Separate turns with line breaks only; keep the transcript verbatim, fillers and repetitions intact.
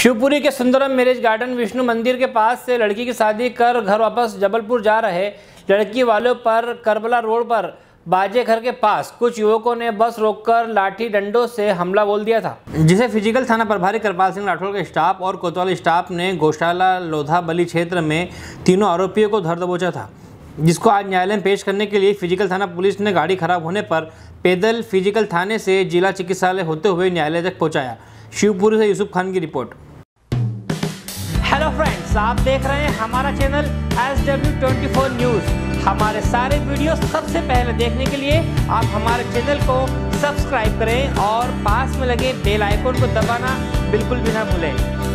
शिवपुरी के Sundaram marriage garden Vishnu मंदिर के पास से लड़की की शादी कर घर वापस जबलपुर जा रहे लड़की वालों पर करबला रोड पर बाजे घर के पास कुछ युवकों ने बस रोककर लाठी डंडों से हमला बोल दिया था, जिसे फिजिकल थाना प्रभारी कृपाल सिंह राठौड़ के स्टाफ और कोतवाली स्टाफ ने गौशाला लोधा बली क्षेत्र में तीनों आरोपियों को धर दबोचा था, जिसको आज न्यायालय में पेश करने के लिए फिजिकल थाना पुलिस ने गाड़ी खराब होने पर पैदल फिजिकल थाने से जिला चिकित्सालय होते हुए न्यायालय तक पहुंचाया। शिवपुरी से यूसुफ खान की रिपोर्ट। हेलो फ्रेंड्स, आप देख रहे हैं हमारा channel S W twenty four news. हमारे सारे वीडियो सबसे पहले देखने के लिए आप हमारे चैनल को सब्सक्राइब करें और पास में लगे बेल आइकन को दबाना बिल्कुल भी ना भूलें।